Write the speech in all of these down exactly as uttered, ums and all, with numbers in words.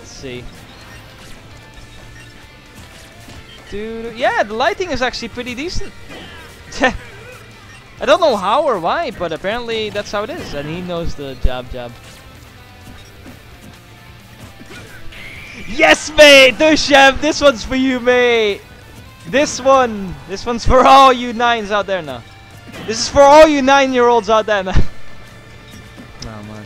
Let's see. Dude, yeah, the lighting is actually pretty decent. I don't know how or why, but apparently that's how it is, and he knows the jab jab. Yes, mate! Dushev, this one's for you, mate! This one! This one's for all you nines out there now. This is for all you nine-year-olds out there now. Oh, man.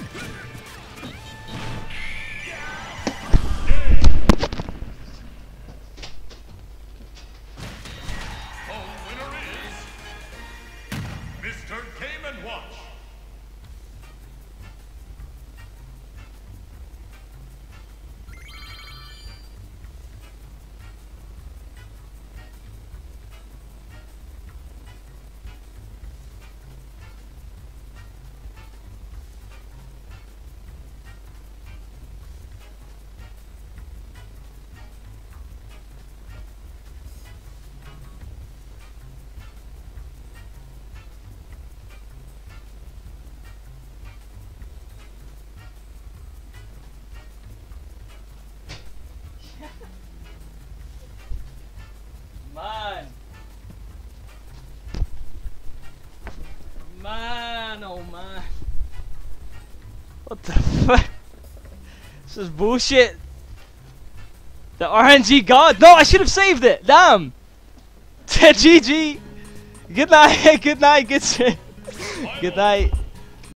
Man. Man, oh man. What the fuck? This is bullshit. The R N G god. No, I should have saved it. Damn. G G. Good night. Good night. Good shit. Good night.